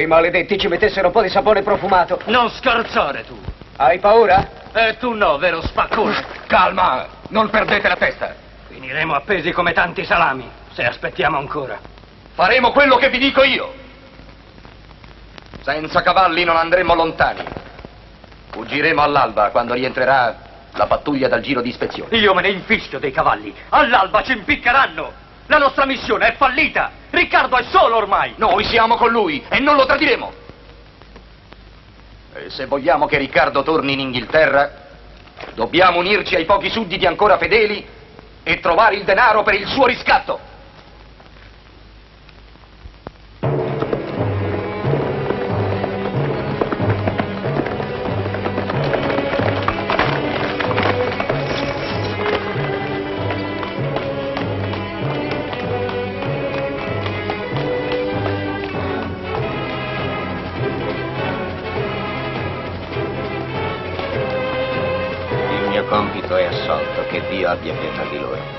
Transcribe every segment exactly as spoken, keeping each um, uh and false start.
Quei maledetti ci mettessero un po' di sapone profumato. Non scherzare, tu. Hai paura? E tu no, vero spaccone? Calma, non perdete la testa. Finiremo appesi come tanti salami, se aspettiamo ancora. Faremo quello che vi dico io. Senza cavalli non andremo lontani. Fuggiremo all'alba quando rientrerà la pattuglia dal giro di ispezione. Io me ne infischio dei cavalli. All'alba ci impiccheranno. La nostra missione è fallita. Riccardo è solo ormai. Noi siamo con lui e non lo tradiremo. E se vogliamo che Riccardo torni in Inghilterra, dobbiamo unirci ai pochi sudditi ancora fedeli e trovare il denaro per il suo riscatto. Il mio compito è assolto, che Dio abbia pietà di loro.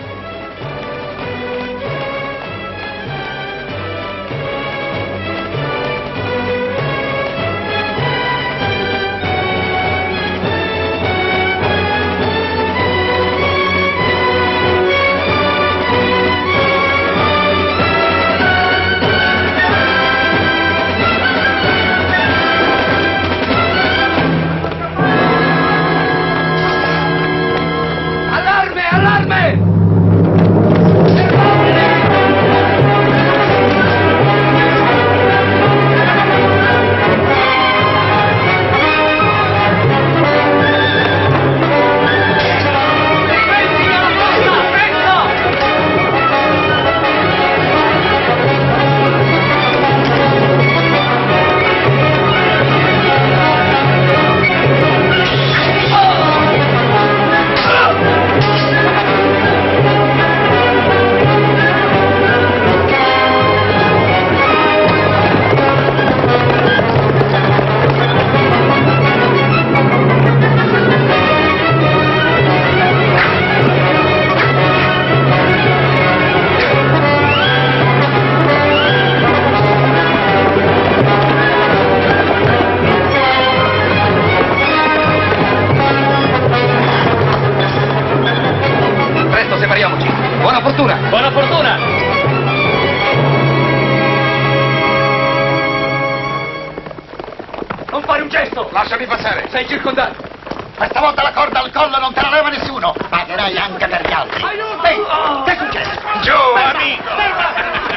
Lasciami passare. Sei circondato. Questa volta la corda al collo non te la leva nessuno. Pagherai anche per gli altri. Aiuto! Ehi, Oh. che succede? Giù, Ferma, amico. ferma.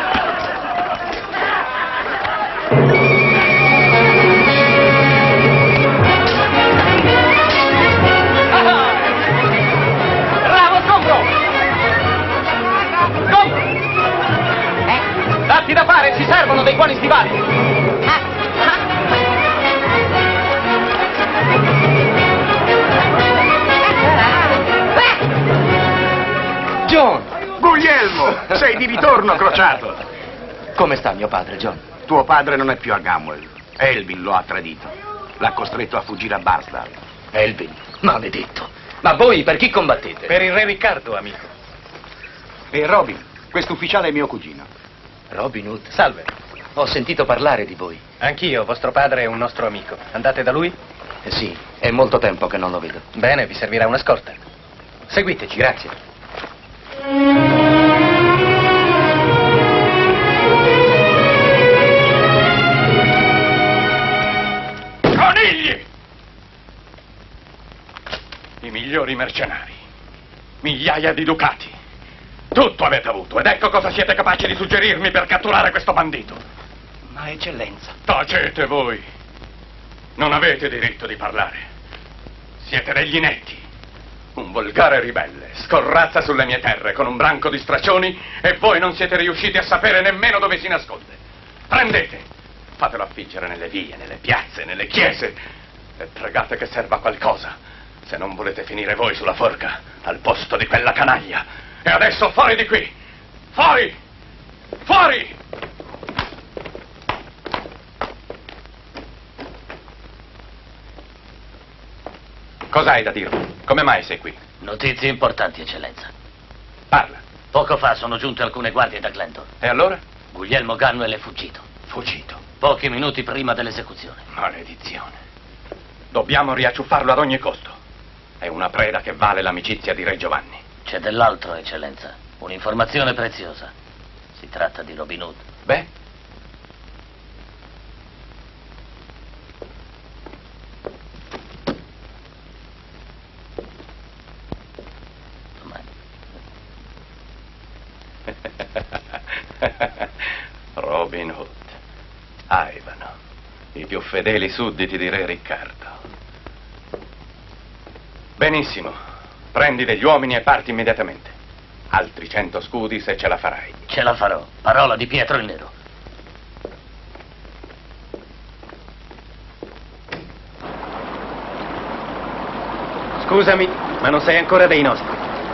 Ah. Bravo, sgombro. Sgombro. Eh? Datti da fare, ci servono dei buoni stivali. John! Guglielmo! Sei di ritorno, crociato! Come sta mio padre, John? Tuo padre non è più a Gamwell. Elvin lo ha tradito. L'ha costretto a fuggire a Barsdale. Elvin, maledetto. Ma voi per chi combattete? Per il re Riccardo, amico. E Robin, questo ufficiale è mio cugino. Robin Hood. Salve. Ho sentito parlare di voi. Anch'io, vostro padre è un nostro amico. Andate da lui? Eh sì, è molto tempo che non lo vedo. Bene, vi servirà una scorta. Seguiteci. Grazie. Conigli! I migliori mercenari. Migliaia di ducati. Tutto avete avuto ed ecco cosa siete capaci di suggerirmi per catturare questo bandito. Ma eccellenza. Tacete voi. Non avete diritto di parlare. Siete degli inetti. Un volgare ribelle, scorrazza sulle mie terre con un branco di straccioni e voi non siete riusciti a sapere nemmeno dove si nasconde. Prendete, fatelo affiggere nelle vie, nelle piazze, nelle chiese e pregate che serva a qualcosa, se non volete finire voi sulla forca al posto di quella canaglia. E adesso fuori di qui! Fuori! Fuori! Cos'hai da dirmi? Come mai sei qui? Notizie importanti, eccellenza. Parla. Poco fa sono giunte alcune guardie da Glendon. E allora? Guglielmo Gamwell è fuggito. Fuggito. Pochi minuti prima dell'esecuzione. Maledizione. Dobbiamo riacciuffarlo ad ogni costo. È una preda che vale l'amicizia di Re Giovanni. C'è dell'altro, eccellenza. Un'informazione preziosa. Si tratta di Robin Hood. Beh? Robin Hood, Ivano, i più fedeli sudditi di Re Riccardo. Benissimo, prendi degli uomini e parti immediatamente. Altri cento scudi se ce la farai. Ce la farò, parola di Pietro il Nero. Scusami, ma non sei ancora dei nostri.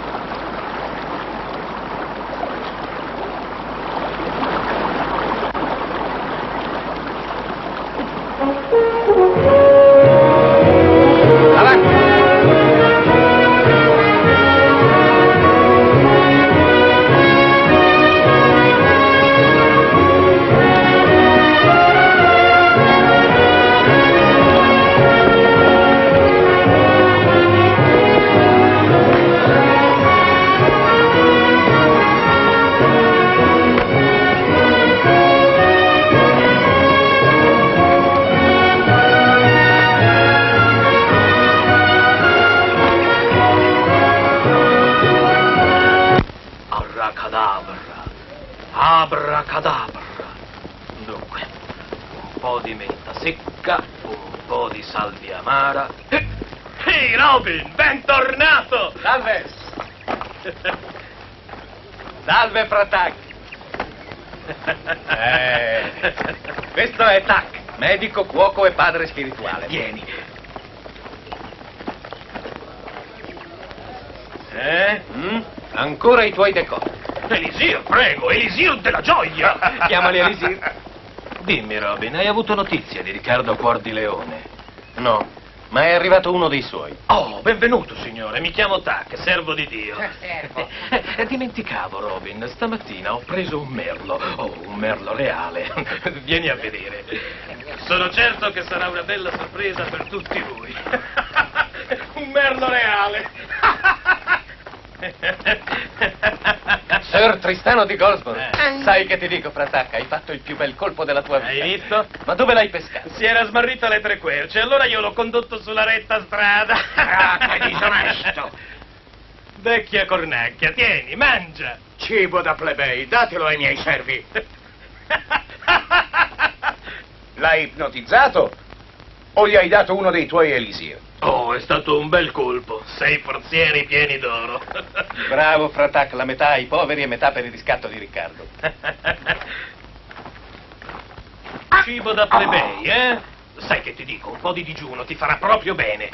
Abracadabra. Dunque, un po' di menta secca, un po' di salvia amara. Ehi, Robin, bentornato! Salve! Salve, Fratac! Eh, questo è Tac, medico, cuoco e padre spirituale. Vieni. Eh? Mm? Ancora i tuoi decori. Elisir, prego, Elisir della gioia! Chiamali Elisir. Dimmi, Robin, hai avuto notizie di Riccardo Cuor di Leone? No, ma è arrivato uno dei suoi. Oh, benvenuto, signore, mi chiamo Tac, servo di Dio. Servo. Eh, dimenticavo, Robin, stamattina ho preso un merlo, oh, un merlo reale. Vieni a vedere. Sono certo che sarà una bella sorpresa per tutti voi. Un merlo reale. Sir Tristano di Goldsboro, Eh. sai che ti dico, Fratac, hai fatto il più bel colpo della tua vita. Hai visto? Ma dove l'hai pescato? Si era smarrito alle tre querce, allora io l'ho condotto sulla retta strada. Ah, che disonesto! Vecchia cornacchia, tieni, mangia. Cibo da plebei, datelo ai miei servi. L'hai ipnotizzato o gli hai dato uno dei tuoi elisir? Oh, è stato un bel colpo. Sei forzieri pieni d'oro. Bravo, Fratac, la metà ai poveri e metà per il riscatto di Riccardo. Cibo da plebei, eh? Sai che ti dico, un po' di digiuno ti farà proprio bene.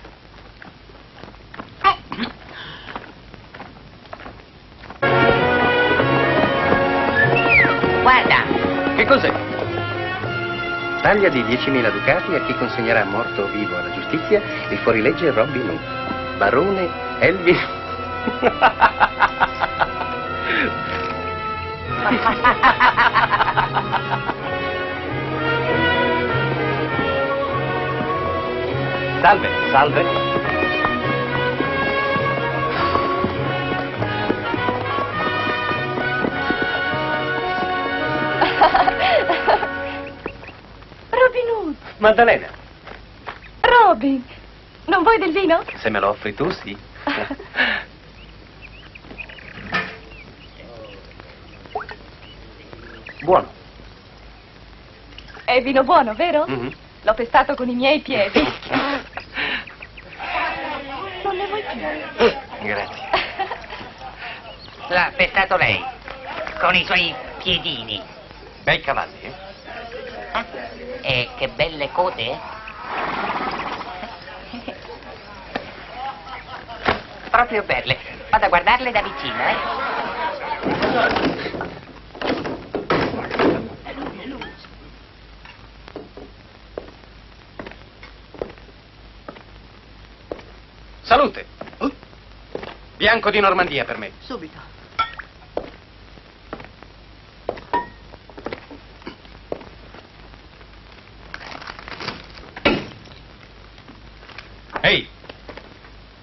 Guarda, Che cos'è? Taglia di diecimila ducati a chi consegnerà morto o vivo alla giustizia il fuorilegge Robin Hood, barone Elvin. Salve, salve. Robin Hood! Maddalena, Robin! Non vuoi del vino? se me lo offri tu, sì. Buono. È vino buono, vero? Mhm. L'ho pestato con i miei piedi. Non ne vuoi più? Grazie. l'ha pestato lei, con i suoi piedini. Bei cavalli, eh? Ah, e che belle cote. Proprio belle. Vado a guardarle da vicino, eh. Salute. Bianco di Normandia per me. Subito.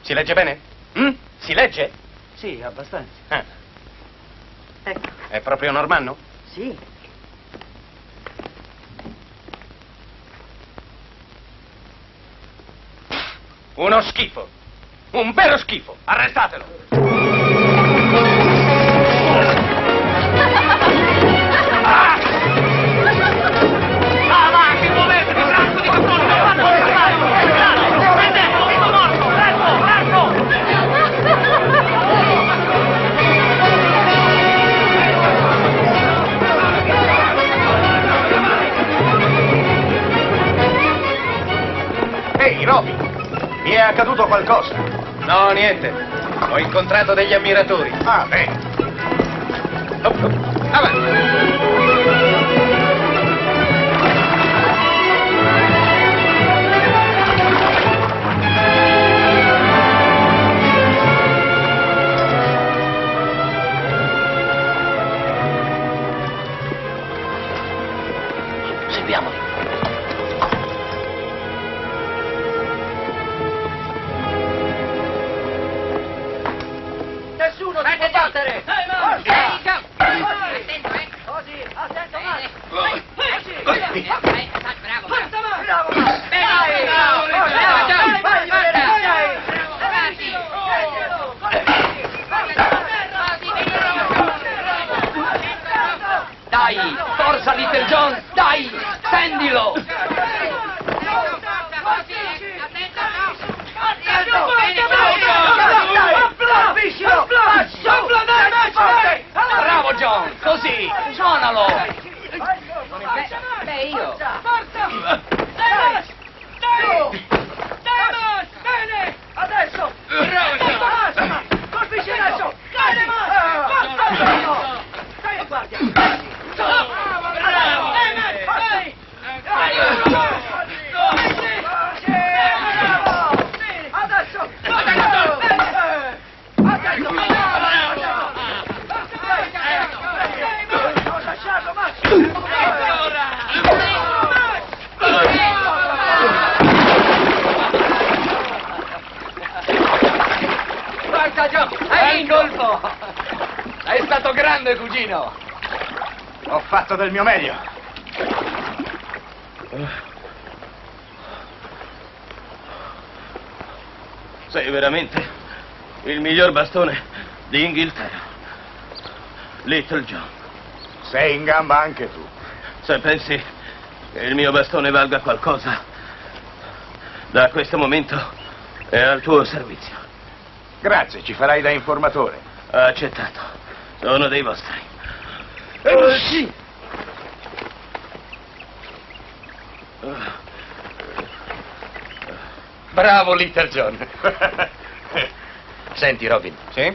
Si legge bene? Mm? Si legge? Sì, abbastanza. Ah. Ecco. È proprio normanno? Sì. Uno schifo. Un vero schifo. Arrestatelo. Ehi, Robin, mi è accaduto qualcosa? No, niente. Ho incontrato degli ammiratori. Ah, bene. Oh, oh. Avanti. Seguiamoli. Nessuno si può battere! Forza! Attento, eh! Così, attento, Max! Così! Bravo, bravo! Bravo, Max! Dai! Dai! Vai, dai! Avanti! Dai, forza Little John, dai, stendilo! Bravo John, così, suonalo! Beh, io! Bene! Adesso! Bravo! Colpisci adesso! Dai, Max! Stai in guardia! Bravo! Vai! Adesso! Guarda John, hai il colpo! È stato grande, cugino! Ho fatto del mio meglio. Sei veramente il miglior bastone di Inghilterra. Little John. Sei in gamba anche tu. Se pensi che il mio bastone valga qualcosa, da questo momento è al tuo servizio. Grazie, ci farai da informatore. Accettato. Sono dei vostri. Eh, sì. Bravo, Little John. Senti, Robin. Sì?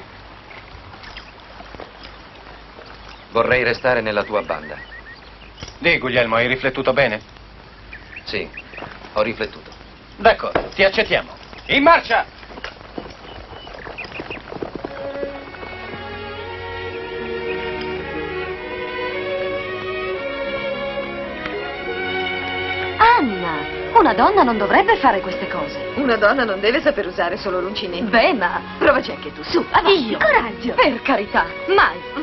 Vorrei restare nella tua banda. Di, Guglielmo, hai riflettuto bene? Sì, ho riflettuto. D'accordo, ti accettiamo. In marcia! Anna, una donna non dovrebbe fare queste cose. Una donna non deve saper usare solo l'uncinetto. Beh, ma provaci anche tu, su, avanti. Coraggio. Per carità, mai.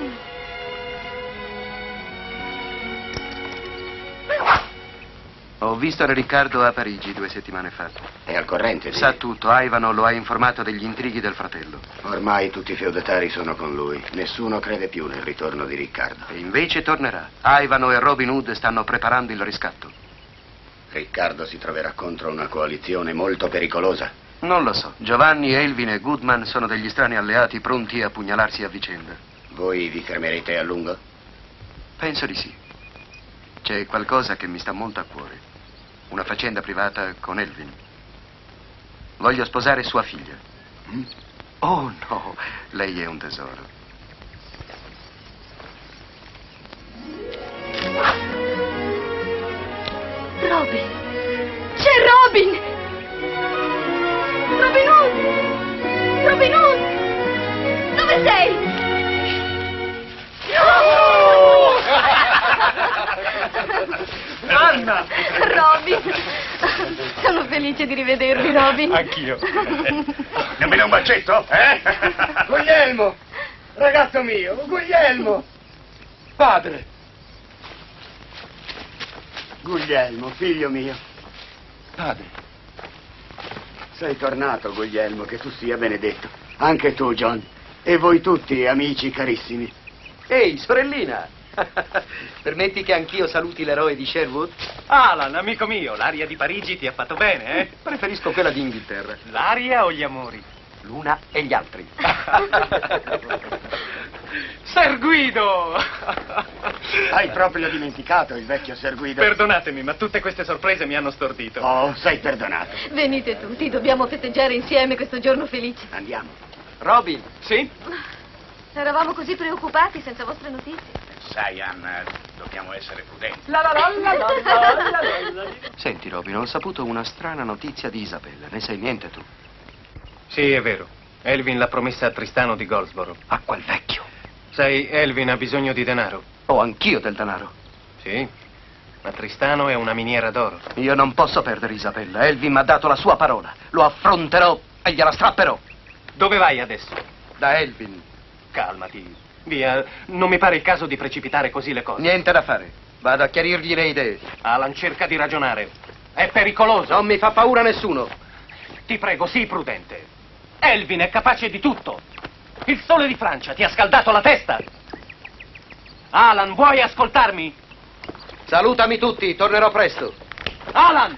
Ho visto Riccardo a Parigi due settimane fa. È al corrente di... Sa tutto. Ivano lo ha informato degli intrighi del fratello. Ormai tutti i feudatari sono con lui. Nessuno crede più nel ritorno di Riccardo. E invece tornerà. Ivano e Robin Hood stanno preparando il riscatto. Riccardo si troverà contro una coalizione molto pericolosa. Non lo so. Giovanni, Elvin e Goodman sono degli strani alleati pronti a pugnalarsi a vicenda. Voi vi fermerete a lungo? Penso di sì. C'è qualcosa che mi sta molto a cuore. Una faccenda privata con Elvin. Voglio sposare sua figlia. Mm? Oh no, lei è un tesoro. Robin! C'è Robin! Robin Hood! Robin Hood! Dove sei? Anna! Robin! Sono felice di rivedervi, Robin. Anch'io. Nemmeno un bacetto, eh? Guglielmo! Ragazzo mio, Guglielmo! Padre! Guglielmo, figlio mio. Padre. Sei tornato, Guglielmo, che tu sia benedetto. Anche tu, John. E voi tutti, amici carissimi. Ehi, sorellina! Permetti che anch'io saluti l'eroe di Sherwood? Alan, amico mio, l'aria di Parigi ti ha fatto bene, eh? Preferisco quella di Inghilterra. L'aria o gli amori? L'una e gli altri. Ser Guido! Hai proprio dimenticato il vecchio Ser Guido? Perdonatemi, ma tutte queste sorprese mi hanno stordito. Oh, sei perdonato. Venite tutti, dobbiamo festeggiare insieme questo giorno felice. Andiamo. Robin. Sì? Eravamo così preoccupati senza vostre notizie. Sai, Anna, dobbiamo essere prudenti. La la la la la la la la. Senti, Robin, ho saputo una strana notizia di Isabella. Ne sai niente tu? Sì, è vero. Elvin l'ha promessa a Tristano di Goldsboro. A quel vecchio. Sai, Elvin ha bisogno di denaro. Ho anch'io del denaro. Sì, ma Tristano è una miniera d'oro. Io non posso perdere Isabella. Elvin mi ha dato la sua parola. Lo affronterò e gliela strapperò. Dove vai adesso? Da Elvin. Calmati. Via, non mi pare il caso di precipitare così le cose. Niente da fare. Vado a chiarirgli le idee. Alan, cerca di ragionare. È pericoloso. Non mi fa paura nessuno. Ti prego, sii prudente. Elvin è capace di tutto. Il sole di Francia ti ha scaldato la testa. Alan, vuoi ascoltarmi? Salutami tutti, tornerò presto. Alan!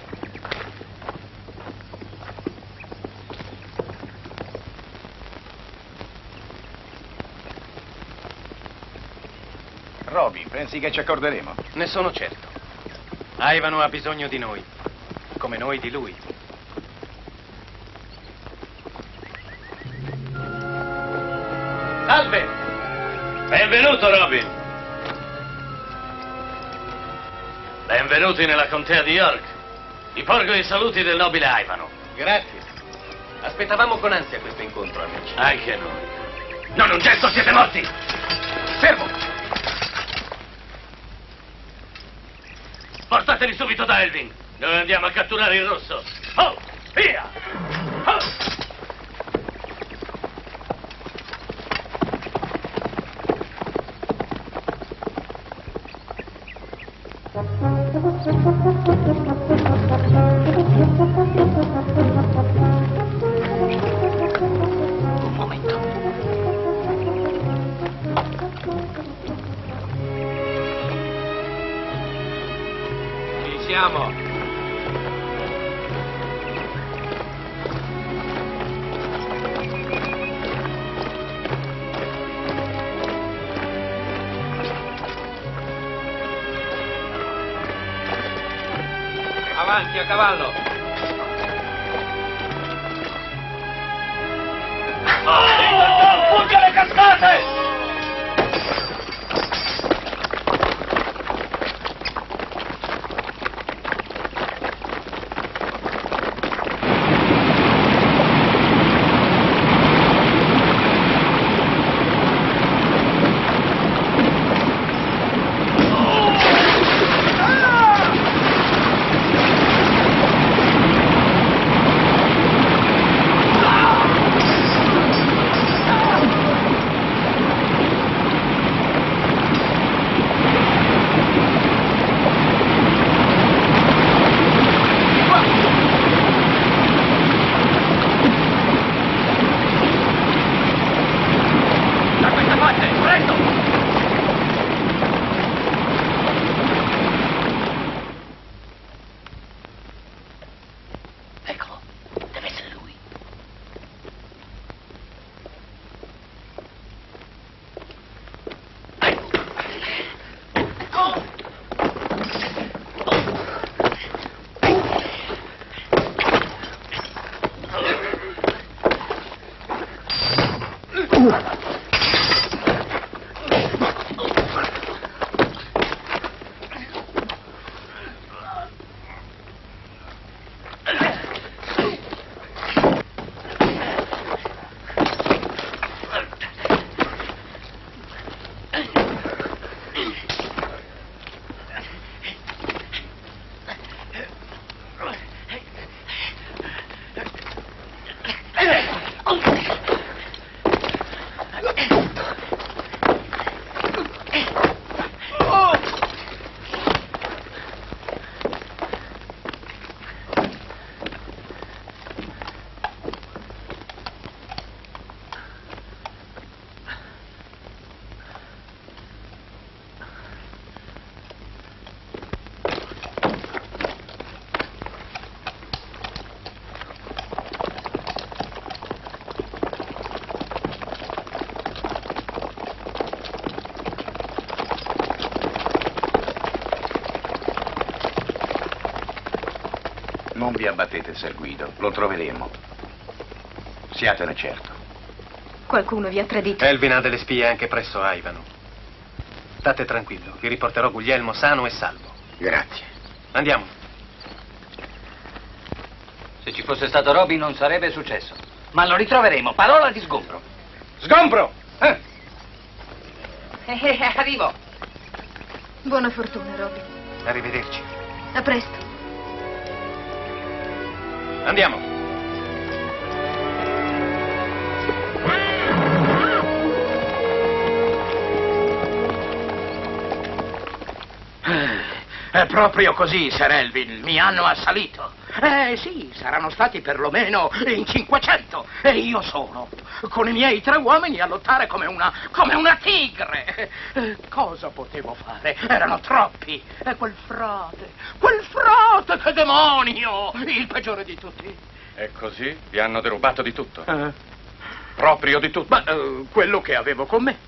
Robin, pensi che ci accorderemo? Ne sono certo. Ivano ha bisogno di noi, come noi di lui. Salve! Benvenuto, Robin. Benvenuti nella contea di York. Vi porgo i saluti del nobile Ivano. Grazie. Aspettavamo con ansia questo incontro, amici. Anche noi. Non un gesto, siete morti! Fermo! Portateli subito da Elvin. Noi andiamo a catturare il rosso. Oh, via! Oh! Un momento. Ci siamo. Avanti, a cavallo. Oh, fugge le cascate! Non vi abbattete, Ser Guido. Lo troveremo. Siatene certo. Qualcuno vi ha tradito. Elvin ha delle spie anche presso Ivano. State tranquillo, vi riporterò Guglielmo sano e salvo. Grazie. Andiamo. Se ci fosse stato Robin non sarebbe successo. Ma lo ritroveremo, parola di sgombro. Sgombro! Eh. Eh, eh, arrivo. Buona fortuna, Robin. Arrivederci. A presto. Andiamo. È proprio così, Sir Elvin. Mi hanno assalito. Eh sì, saranno stati perlomeno in cinquecento. E io sono, con i miei tre uomini, a lottare come una, come una tigre. Eh, cosa potevo fare? Erano troppi. E quel frate, quel frate, che demonio! Il peggiore di tutti. E così vi hanno derubato di tutto? Eh. Proprio di tutto? Ma eh, quello che avevo con me.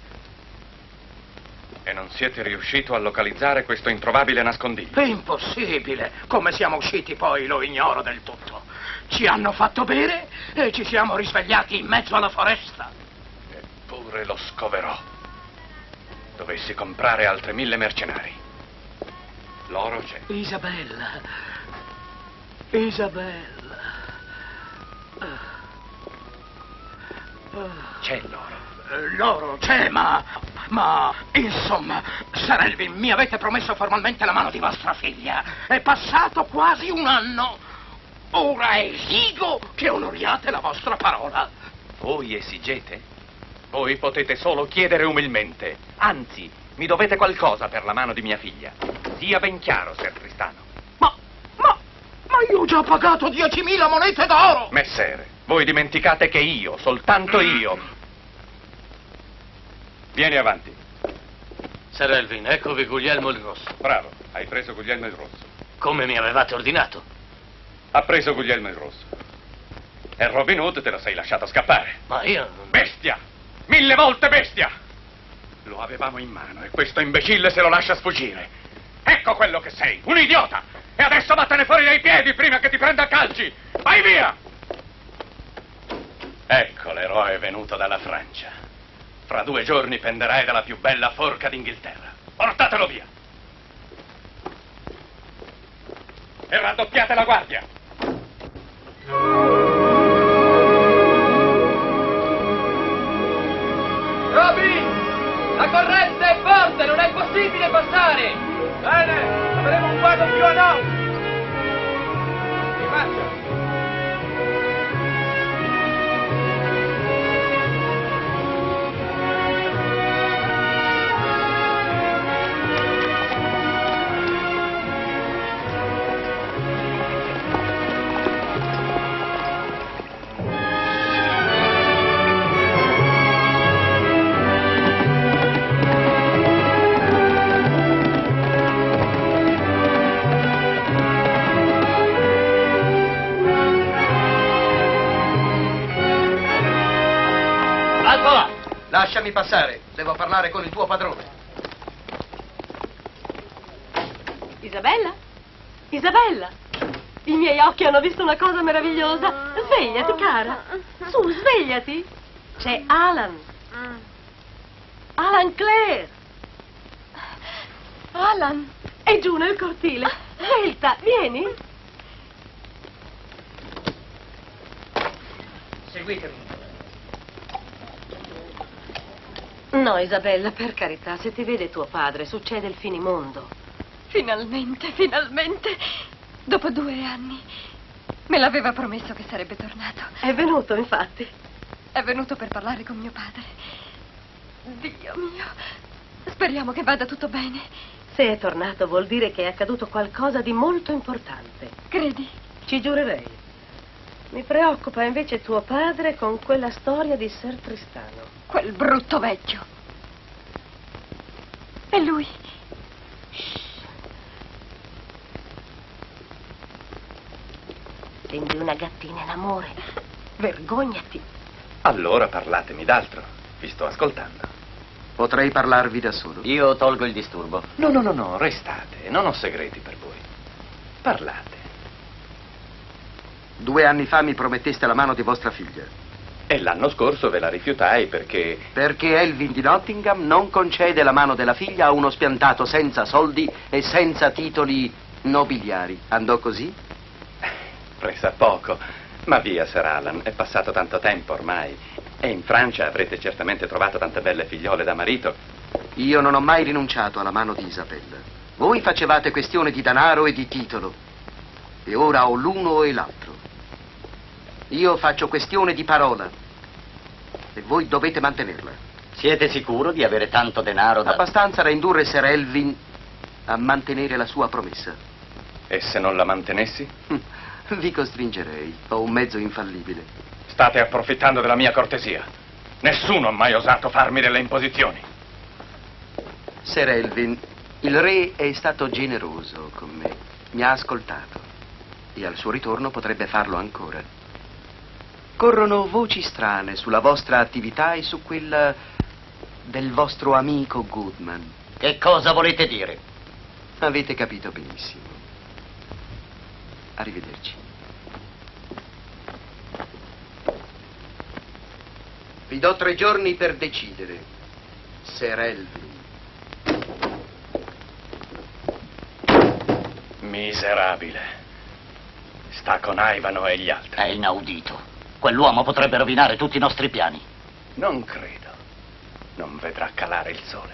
E non siete riuscito a localizzare questo introvabile nascondiglio? È impossibile. Come siamo usciti poi lo ignoro del tutto. Ci hanno fatto bere e ci siamo risvegliati in mezzo alla foresta. Eppure lo scoverò. Dovessi comprare altre mille mercenari. L'oro c'è. Isabella. Isabella. C'è l'oro. L'oro c'è, ma... ma... insomma, Sir Elvin, mi avete promesso formalmente la mano di vostra figlia. È passato quasi un anno. Ora esigo che onoriate la vostra parola. Voi esigete? Voi potete solo chiedere umilmente. Anzi, mi dovete qualcosa per la mano di mia figlia. Sia ben chiaro, Ser Tristano. Ma... ma... ma io ho già pagato diecimila monete d'oro! Messere, voi dimenticate che io, soltanto io... Vieni avanti. Sir Elvin, eccovi Guglielmo il Rosso. Bravo, hai preso Guglielmo il Rosso. Come mi avevate ordinato? Ha preso Guglielmo il Rosso. E Robin Hood te lo sei lasciato scappare. Ma io... Bestia! Mille volte bestia! Lo avevamo in mano e questo imbecille se lo lascia sfuggire. Ecco quello che sei, un idiota! E adesso vattene fuori dai piedi prima che ti prenda a calci! Vai via! Ecco l'eroe venuto dalla Francia. Fra due giorni penderai dalla più bella forca d'Inghilterra. Portatelo via! E raddoppiate la guardia! Robin! La corrente è forte, non è possibile passare! Bene, avremo un guardo più a nord! In marcia! Lasciami passare, devo parlare con il tuo padrone. Isabella? Isabella? I miei occhi hanno visto una cosa meravigliosa. Svegliati, cara. Su, svegliati. C'è Alan. Alan Clare. Alan. È giù nel cortile. Svelta, vieni. Seguitemi. No, Isabella, per carità, se ti vede tuo padre succede il finimondo. Finalmente, finalmente. Dopo due anni. Me l'aveva promesso che sarebbe tornato. È venuto, infatti. È venuto per parlare con mio padre. Dio mio. Speriamo che vada tutto bene. Se è tornato vuol dire che è accaduto qualcosa di molto importante. Credi? Ci giurerei. Mi preoccupa invece tuo padre con quella storia di Ser Tristano. Quel brutto vecchio. E lui? Prendi una gattina in amore. Vergognati. Allora parlatemi d'altro. Vi sto ascoltando. Potrei parlarvi da solo? Io tolgo il disturbo. No, no, no, no, restate. Non ho segreti per voi. Parlate. Due anni fa mi prometteste la mano di vostra figlia. E l'anno scorso ve la rifiutai perché... Perché Elvin di Nottingham non concede la mano della figlia a uno spiantato senza soldi e senza titoli nobiliari. Andò così? Pressa poco. Ma via, Sir Alan, è passato tanto tempo ormai. E in Francia avrete certamente trovato tante belle figliole da marito. Io non ho mai rinunciato alla mano di Isabella. Voi facevate questione di denaro e di titolo. E ora ho l'uno e l'altro. Io faccio questione di parola. E voi dovete mantenerla. Siete sicuro di avere tanto denaro da... Abbastanza da indurre Sir Elvin a mantenere la sua promessa. E se non la mantenessi? Vi costringerei. Ho un mezzo infallibile. State approfittando della mia cortesia. Nessuno ha mai osato farmi delle imposizioni. Sir Elvin, il re è stato generoso con me. Mi ha ascoltato. E al suo ritorno potrebbe farlo ancora. Corrono voci strane sulla vostra attività e su quella del vostro amico Goodman. Che cosa volete dire? Avete capito benissimo. Arrivederci. Vi do tre giorni per decidere, Sir Elvin. Miserabile. Sta con Ivano e gli altri. È inaudito. Quell'uomo potrebbe rovinare tutti i nostri piani. Non credo. Non vedrà calare il sole.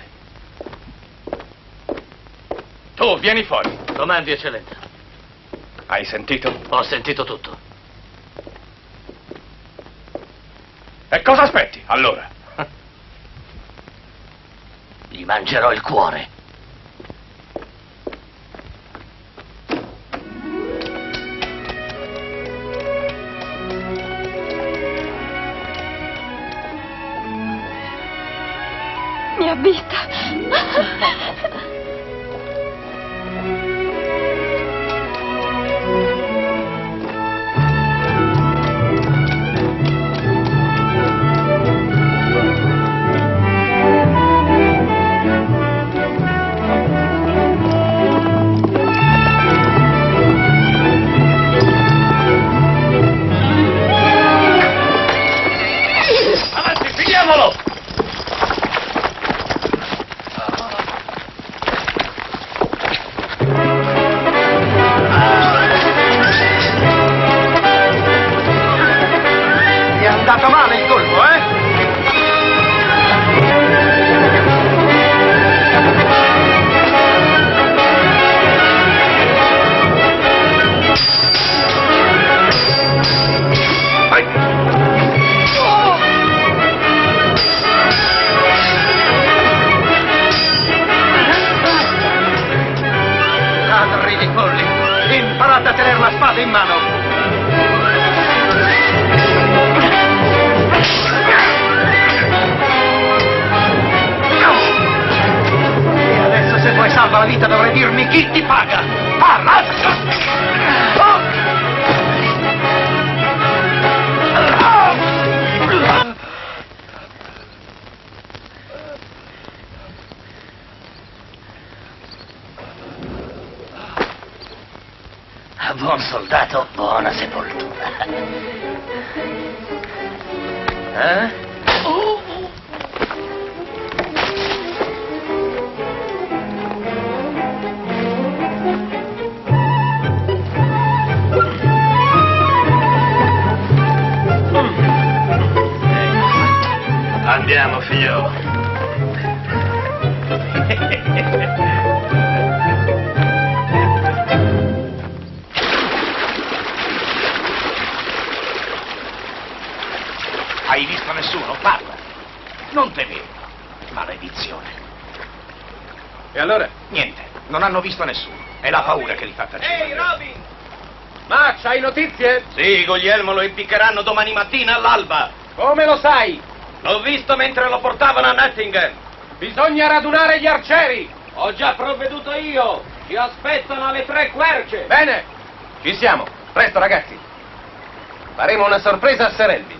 Tu, vieni fuori. Comandi, eccellenza. Hai sentito? Ho sentito tutto. E cosa aspetti, allora? Gli mangerò il cuore. Mi ha vista. Avanti, finiamolo! È andato male il colpo, eh? Ladri di polli, imparate a tenere la spada in mano. E adesso se vuoi salva la vita dovrai dirmi chi ti paga. Parla! A buon soldato, buona sepoltura. Eh? Andiamo, figliolo. Hai visto nessuno? Parla. Non te vedo. Maledizione. E allora? Niente, non hanno visto nessuno. È la paura che li fa tacere. Ehi, Robin! Max, hai notizie? Sì, Guglielmo lo impiccheranno domani mattina all'alba. Come lo sai? L'ho visto mentre lo portavano a Nottingham. Bisogna radunare gli arcieri! Ho già provveduto io. Ci aspettano alle tre querce. Bene! Ci siamo. Presto, ragazzi. Faremo una sorpresa a Sir Elvin.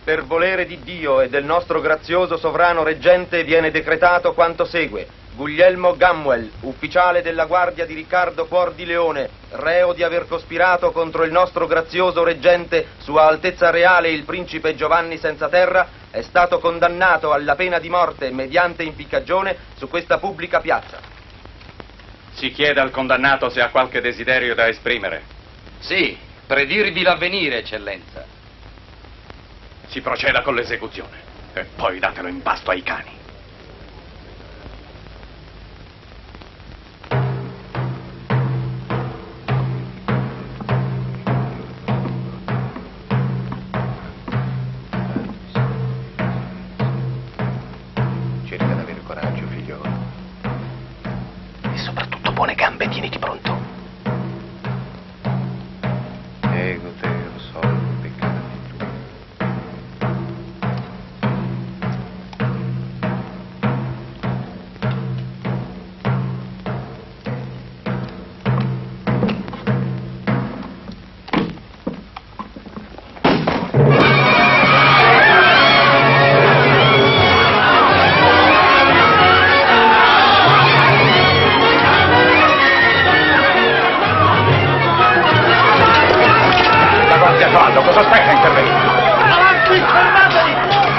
per volere di Dio e del nostro grazioso sovrano reggente viene decretato quanto segue. Guglielmo Gamwell, ufficiale della guardia di Riccardo Cuor di Leone, reo di aver cospirato contro il nostro grazioso reggente, Sua Altezza Reale il Principe Giovanni Senza Terra, è stato condannato alla pena di morte mediante impiccagione su questa pubblica piazza. Si chiede al condannato se ha qualche desiderio da esprimere. Sì, predirvi l'avvenire, eccellenza. Si proceda con l'esecuzione e poi datelo in pasto ai cani. Cerca di avere coraggio, figliolo. E soprattutto buone gambe, tieniti pronto. Ego te, lo so, peccati tu. Cosa aspetta a intervenire? Avanti, fermatevi!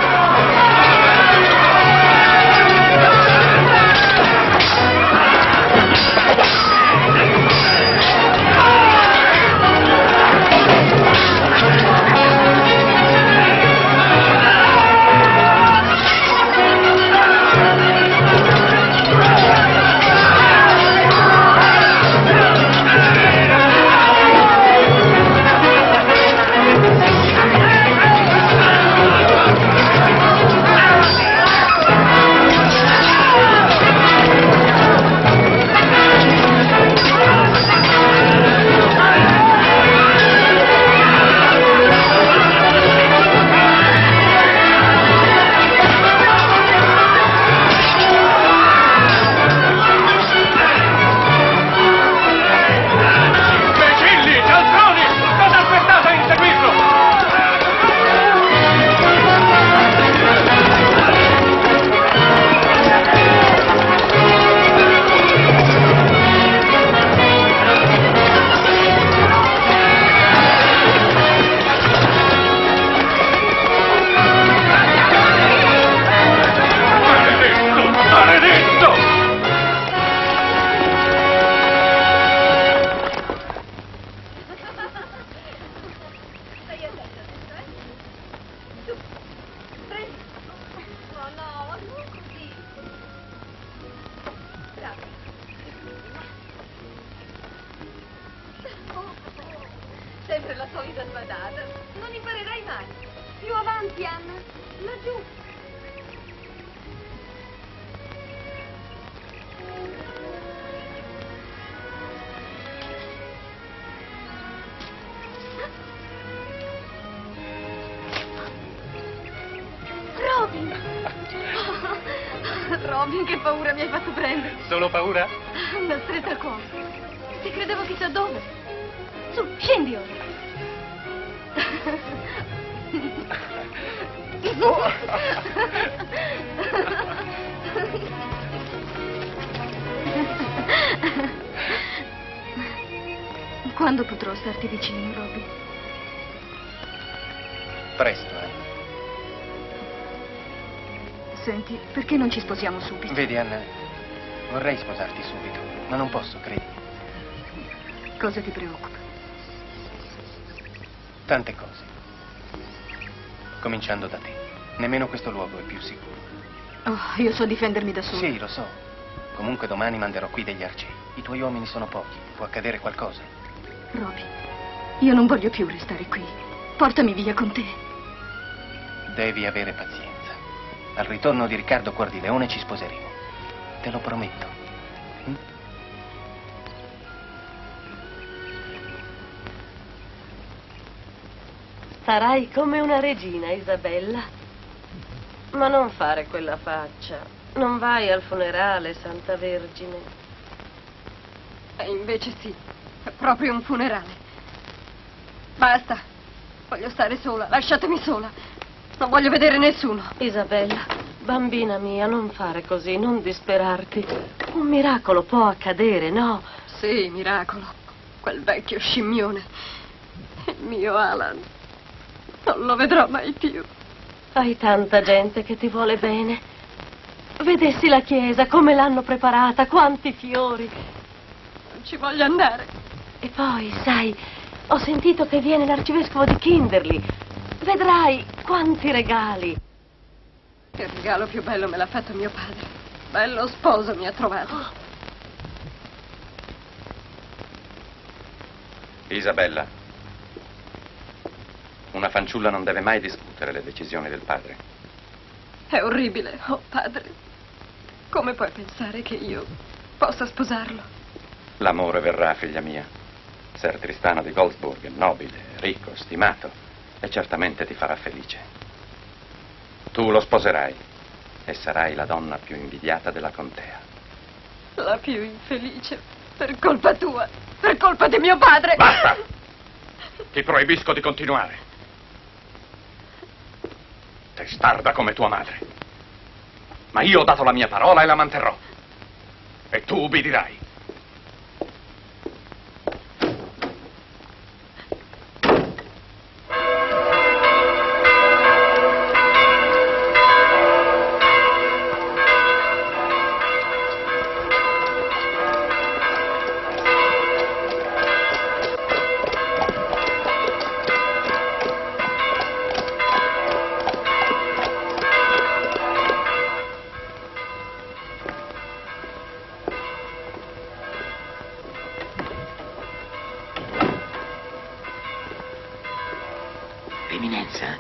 Sempre la solita sbadata. Non imparerai mai. Più avanti, Anna. Laggiù. Robin! Robin, che paura mi hai fatto prendere. Solo paura? Una stretta al cuore. Ti credevo chissà dove. Su, scendi ora. Oh. Quando potrò starti vicino, Robin? Presto, eh. Senti, perché non ci sposiamo subito? Vedi, Anna, vorrei sposarti subito, ma non posso, credi. Cosa ti preoccupa? Tante cose. Cominciando da te. Nemmeno questo luogo è più sicuro. Oh, io so difendermi da sola. Sì, lo so. Comunque domani manderò qui degli arcieri. I tuoi uomini sono pochi. Può accadere qualcosa. Robin, io non voglio più restare qui. Portami via con te. Devi avere pazienza. Al ritorno di Riccardo Cuor di Leone ci sposeremo. Te lo prometto. Hm? Sarai come una regina, Isabella. Ma non fare quella faccia. Non vai al funerale, Santa Vergine. E invece sì, è proprio un funerale. Basta, voglio stare sola, lasciatemi sola. Non voglio vedere nessuno. Isabella, bambina mia, non fare così, non disperarti. Un miracolo può accadere, no? Sì, miracolo. Quel vecchio scimmione. Il mio Alan. Non lo vedrò mai più. Hai tanta gente che ti vuole bene. Vedessi la chiesa, come l'hanno preparata, quanti fiori. Non ci voglio andare. E poi, sai, ho sentito che viene l'arcivescovo di Kinderley. Vedrai quanti regali. Il regalo più bello me l'ha fatto mio padre. Bello sposo mi ha trovato. Oh. Isabella, una fanciulla non deve mai discutere le decisioni del padre. È orribile, oh padre. Come puoi pensare che io possa sposarlo? L'amore verrà, figlia mia. Ser Tristano di Goldsburg è nobile, ricco, stimato e certamente ti farà felice. Tu lo sposerai e sarai la donna più invidiata della contea. La più infelice per colpa tua, per colpa di mio padre. Basta! Ti proibisco di continuare. Testarda come tua madre. Ma io ho dato la mia parola e la manterrò. E tu ubbidirai. Eminenza.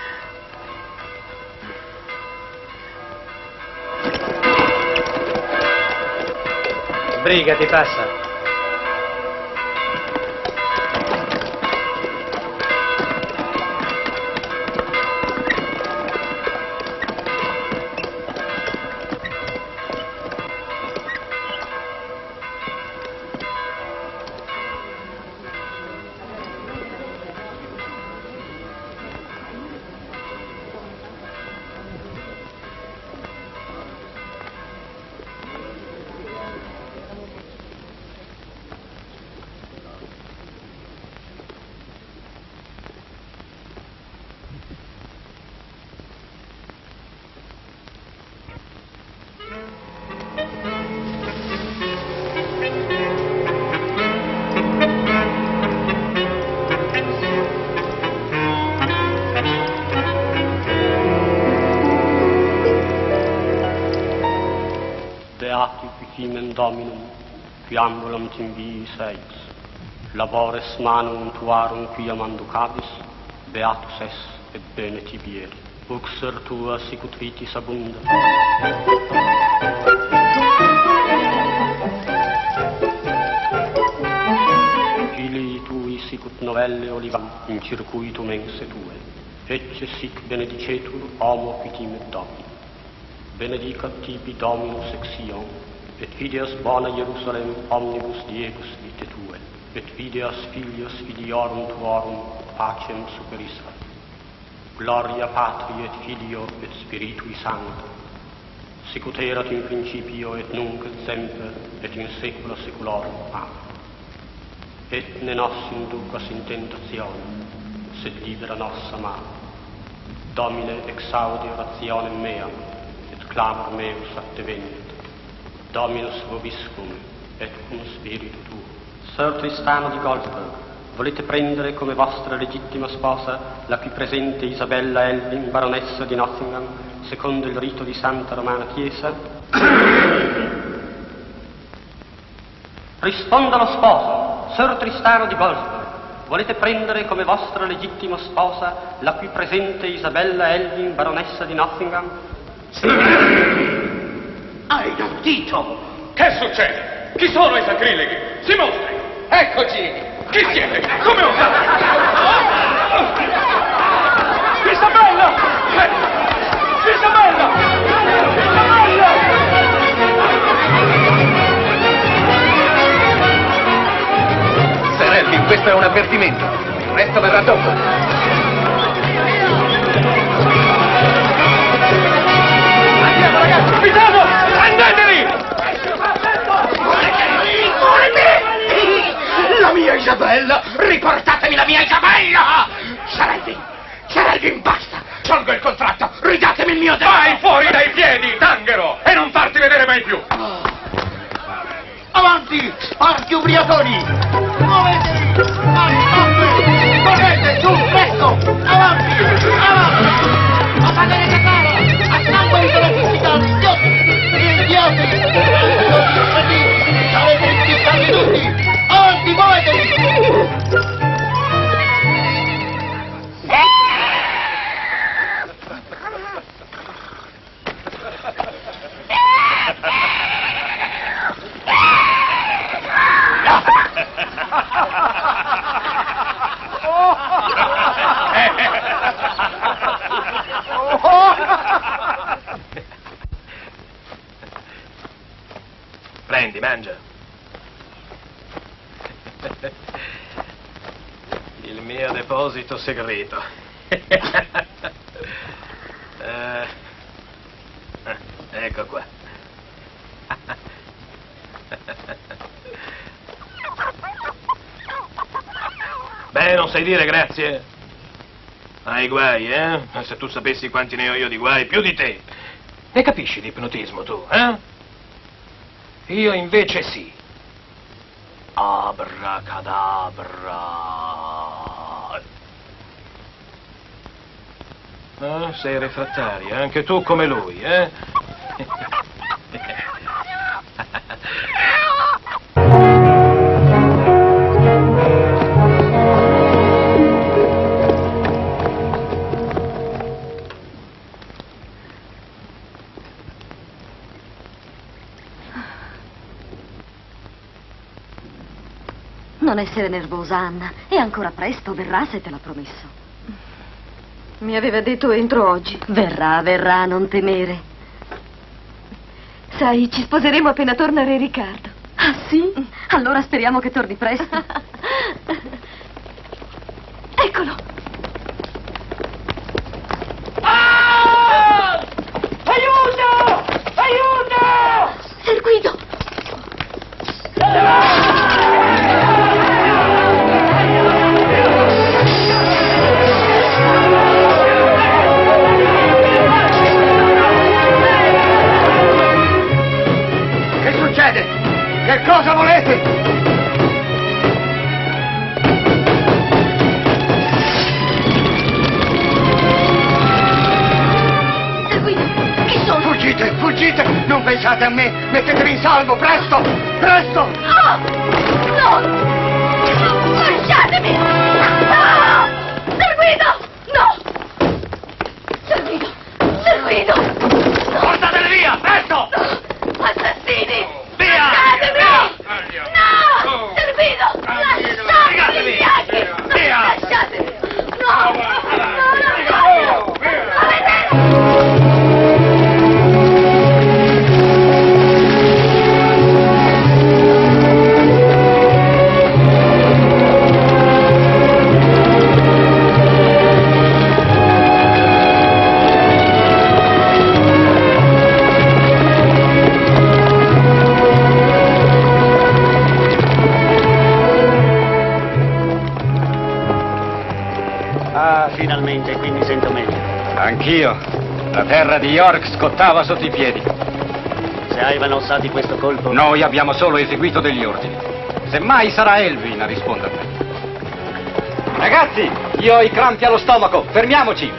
Sbrigati, passa. Beati quicquamen Dominum, qui ambulant in vii seis, labores manum tuarum quia manducabis, beatus es et bene tibieri. Uxer tua sicut vitis abunda. Filii tui sicut novelle olivam in circuitum ense tue, ecce sic benedicetur homo qui timet Domini. Benedicat tibi Dominus ex Sion, et videas bona Jerusalem omnibus diebus vitae tue, et videas filios filiorum tuorum pacem superisvat. Gloria Patri et Filio et Spiritui Sancto, sicut erat in principio et nunc et semper et in saecula saeculorum. Amen. Et ne nos inducas in tentationem, sed libera nos a male. Domine exaudi orationem meam, clamor meus a te venit. Dominus vobiscum, et cum spiritu tuo. Sir Tristano di Goldsburg, volete prendere come vostra legittima sposa la qui presente Isabella Elvin, baronessa di Nottingham, secondo il rito di Santa Romana Chiesa? Risponda lo sposo, Sir Tristano di Goldsburg, volete prendere come vostra legittima sposa la qui presente Isabella Elvin, baronessa di Nottingham? Sì. Hai udito? Che succede? Chi sono i sacrilegi? Si mostri! Eccoci! Chi siete? Come osate? Isabella! Isabella! Isabella! Sir Elvin, questo è un avvertimento. Il resto verrà dopo. Capitano, prendeteli! La mia Isabella! Riportatemi la mia Isabella! Serelvin! Serelvin, basta! Sciolgo il contratto! Ridatemi il mio denaro! Vai fuori dai piedi, Tanghero! E non farti vedere mai più! Avanti! Sparchi ubriaconi! Muovetevi! Avanti! Correte! Su! Presto! Avanti! Avanti! A padere Catara! A sangue della fisica! Idioti! Idioti! Sarete impiccati tutti! Avanti! Muovetevi! Prendi, mangia. Il mio deposito segreto. eh, ecco qua. Beh, non sai dire grazie? Hai guai, eh? Se tu sapessi quanti ne ho io di guai, più di te. Ne capisci di ipnotismo tu, eh? Io invece sì. Abracadabra. Eh, sei refrattaria, anche tu come lui, eh? Non essere nervosa, Anna. È ancora presto, verrà se te l'ha promesso. Mi aveva detto entro oggi. Verrà, verrà, non temere. Sai, ci sposeremo appena tornerà Riccardo. Ah, sì? Allora speriamo che torni presto. Eccolo! Ah! Aiuto! Aiuto! Ser Guido! Che cosa volete? Ser Guido, chi sono? Fuggite, fuggite! Non pensate a me! Mettetevi in salvo, presto! Presto! No! No! Lasciatemi! No! Ser Guido! No! Ser Guido! Ser Guido! No! Portateli via, presto! No! Assassini! Via! Lasciatemi! No! Ser Guido! Lasciatemi! Via! Lasciatemi! No! No, non voglio! Finalmente, qui mi sento meglio. Anch'io. La terra di York scottava sotto i piedi. Se avevano ossato questo colpo... Noi abbiamo solo eseguito degli ordini. Semmai sarà Elvin a rispondermi. Ragazzi, io ho i crampi allo stomaco. Fermiamoci.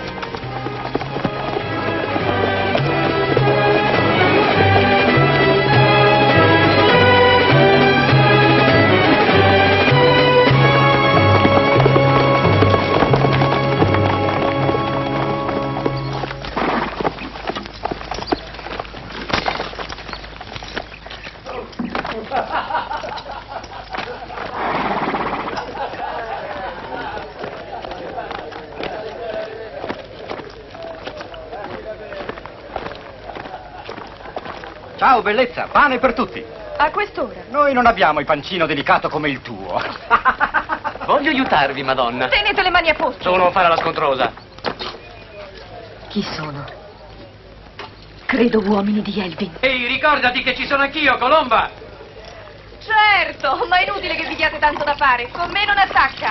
Ciao, bellezza, pane per tutti. A quest'ora? Noi non abbiamo il pancino delicato come il tuo. Voglio aiutarvi, Madonna. Tenete le mani a posto. Tu non fare la scontrosa. Chi sono? Credo uomini di Elvin. Ehi, ricordati che ci sono anch'io, Colomba! Certo, ma è inutile che vi diate tanto da fare. Con me non attacca.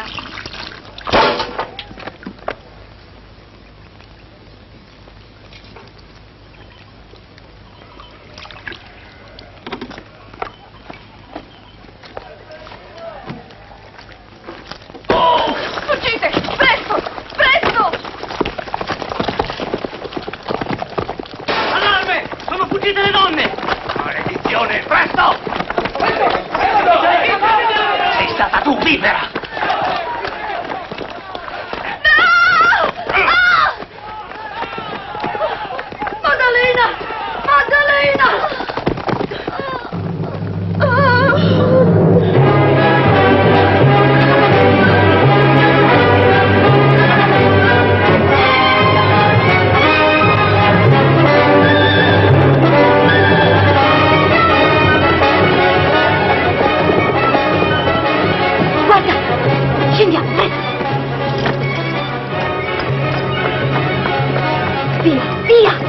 Fuggite! Presto! Presto! Allarme! Sono fuggite le donne! Maledizione, presto! Sei stata tu libera! Maddalena! Maddalena! Scendiamo, presto! Via, via!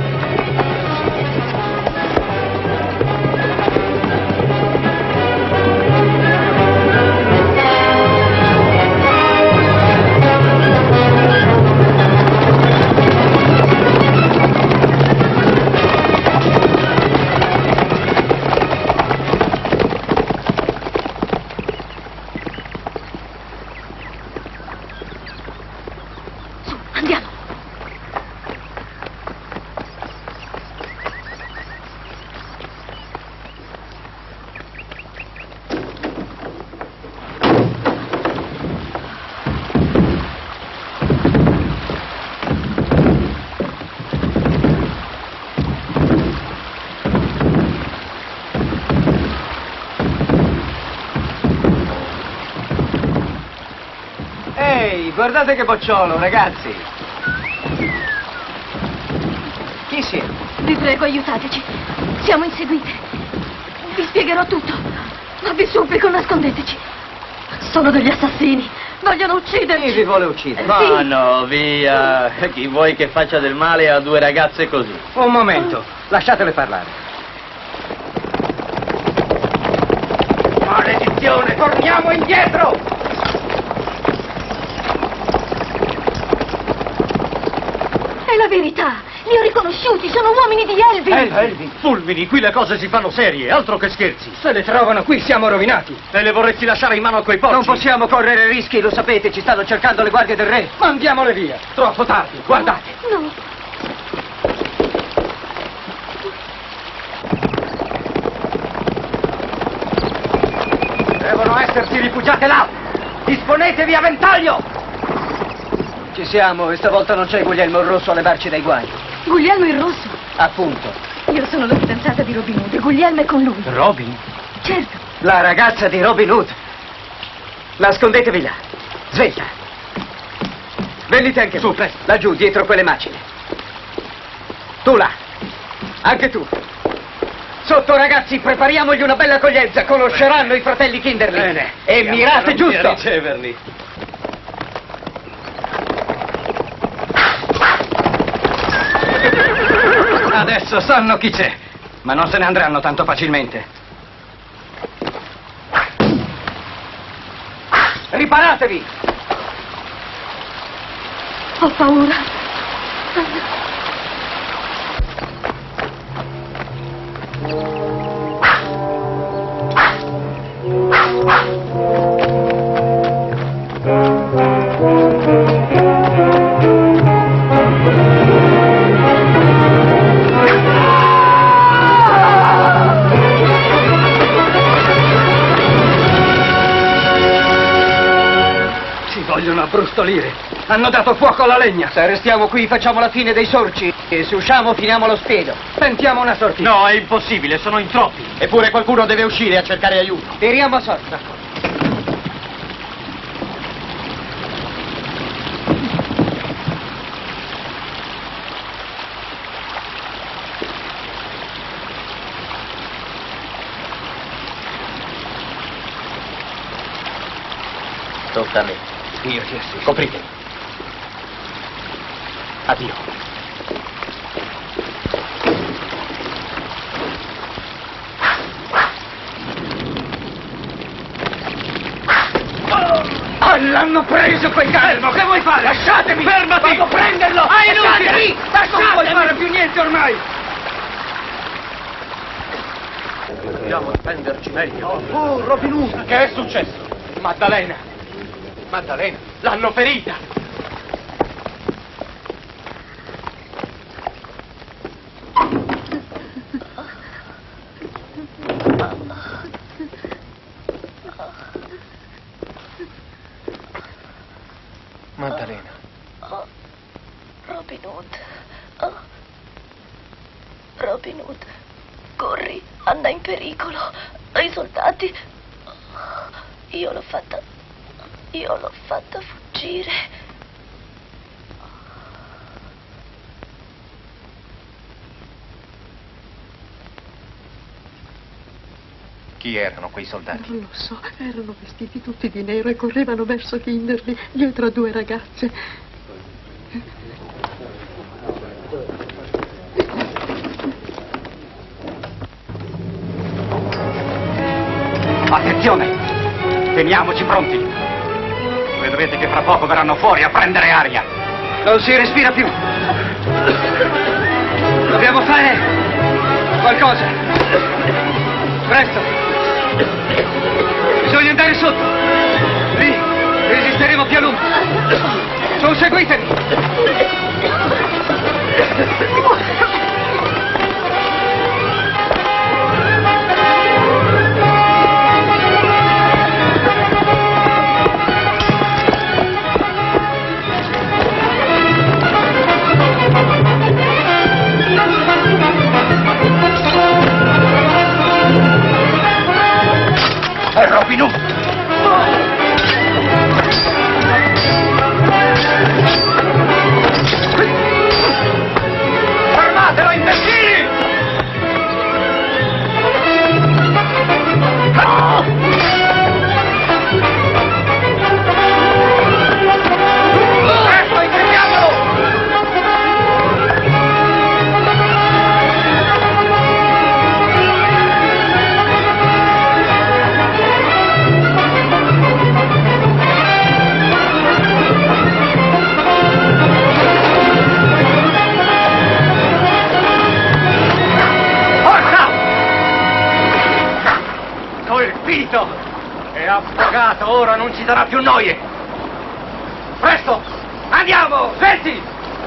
Andiamo! Ehi, guardate che bocciolo, ragazzi! Chi siete? Vi prego, aiutateci. Siamo inseguite. Vi spiegherò tutto. Ma vi supplico, nascondeteci. Sono degli assassini. Vogliono ucciderci. Chi vi vuole uccidere? Ma no, via! Chi vuoi che faccia del male a due ragazze così? Un momento, lasciatele parlare. Maledizione, torniamo indietro! è la verità. Li ho riconosciuti, sono uomini di Elvin. Elvin? Fulmini, qui le cose si fanno serie, altro che scherzi. Se le trovano qui siamo rovinati. E le vorresti lasciare in mano a quei porci? Non possiamo correre rischi, lo sapete, ci stanno cercando le guardie del re. Mandiamole via. Troppo tardi, guardate. No. Devono essersi rifugiate là. Disponetevi a ventaglio. Ci siamo e stavolta non c'è Guglielmo il Rosso a levarci dai guai. Guglielmo il Rosso? Appunto. Io sono la fidanzata di Robin Hood e Guglielmo è con lui. Robin? Certo. La ragazza di Robin Hood. Nascondetevi là. Sveglia. Venite anche su, presto. Laggiù, dietro quelle macine. Tu là. Anche tu. Sotto, ragazzi, prepariamogli una bella accoglienza. Conosceranno i fratelli Kinderly. Bene. E mirate giusto. A riceverli. Adesso sanno chi c'è, ma non se ne andranno tanto facilmente. Riparatevi! Ho paura. Vogliono abbrustolire. Hanno dato fuoco alla legna. Se restiamo qui facciamo la fine dei sorci e se usciamo finiamo lo spiedo. Tentiamo una sortita. No, è impossibile, sono in troppi. Eppure qualcuno deve uscire a cercare aiuto. Tiriamo a sorta. Tocca a me. Io ti assisto. Copritemi. Addio. L'hanno preso quei cani! Che vuoi fare? Lasciatemi! Fermati! Vado a prenderlo! Ah, è inutile! Lasciatemi! Lasciatemi! Non puoi fare più niente ormai! Dobbiamo difenderci meglio. Oh, Robin Hood! Che è successo? Maddalena! Maddalena! L'hanno ferita! Maddalena. Oh, Robin Hood. Oh. Robin Hood, corri, Anna è in pericolo. I soldati. Io l'ho fatta. Io l'ho fatta fuggire. Chi erano quei soldati? Non lo so, erano vestiti tutti di nero e correvano verso Kinderly, dietro a due ragazze. Attenzione! Teniamoci pronti! Vedrete che fra poco verranno fuori a prendere aria! Non si respira più! Dobbiamo fare qualcosa! Presto! Bisogna andare sotto! Lì resisteremo più a lungo! Su, seguitemi! È Robin Hood! Fermatelo, imbecilli! Presto, inseguiamolo! Colpito! È affogato, ora non ci darà più noie! Presto! Andiamo! Svelti!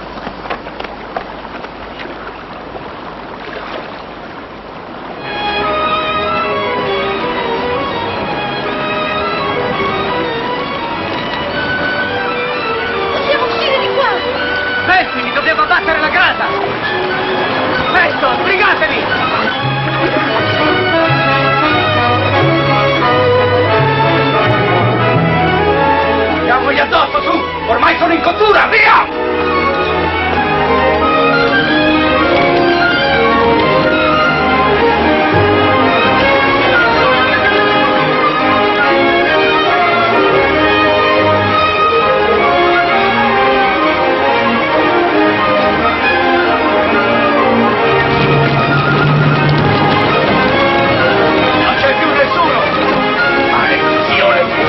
Dobbiamo uscire di qua! Svelti, dobbiamo abbattere la grata! Presto, sbrigatevi! Andiamogli addosso, su! Ormai sono in cottura, via! Non c'è più nessuno! Maledizione!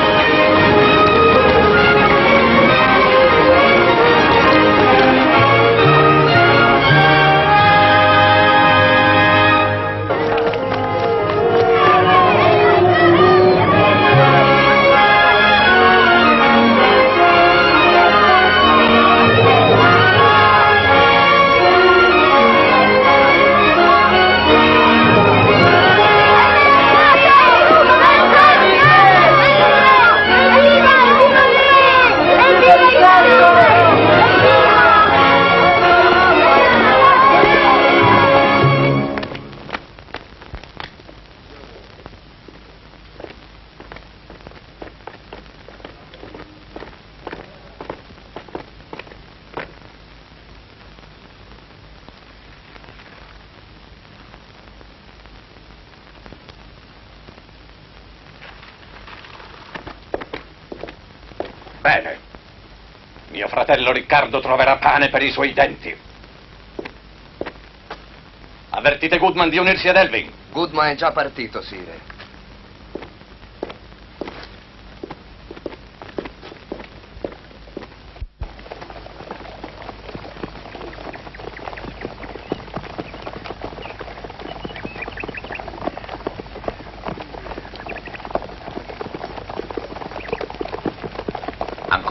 Bene. Mio fratello Riccardo troverà pane per i suoi denti. Avvertite Goodman di unirsi ad Elvin. Goodman è già partito, Sire.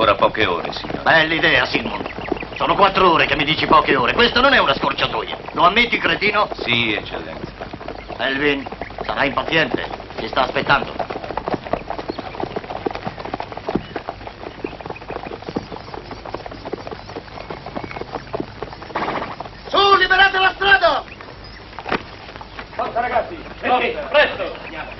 ancora poche ore, signore. Bella idea, Sigmund. Sono quattro ore che mi dici poche ore. Questo non è una scorciatoia. Lo ammetti, cretino? Sì, eccellenza. Elvin, sarai impaziente. Ti sta aspettando. Su, liberate la strada! Forza ragazzi, forza, presto!